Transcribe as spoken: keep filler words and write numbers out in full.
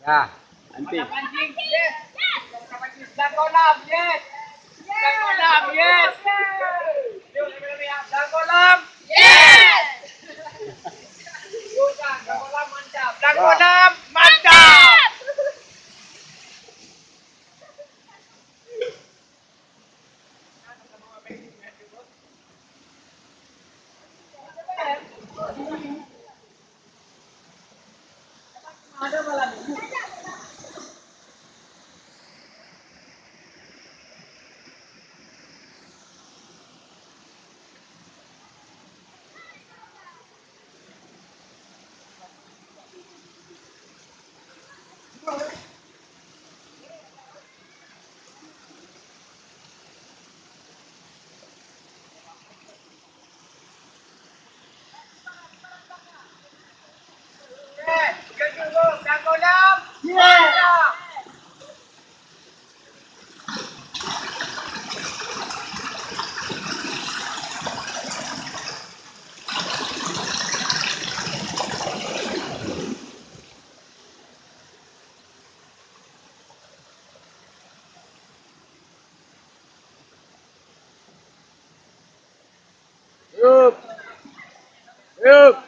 Ya, Anti. Pancing, yes. Dan kolam, yes. Dan kolam, yes. Yuk, rame-rame ya. Dan kolam. Yes. Yuk, Dan. Dan kolam mantap. Dan kolam mantap. Ada malam ini. Yes. Dan kolam. Mantap. yuk, yuk.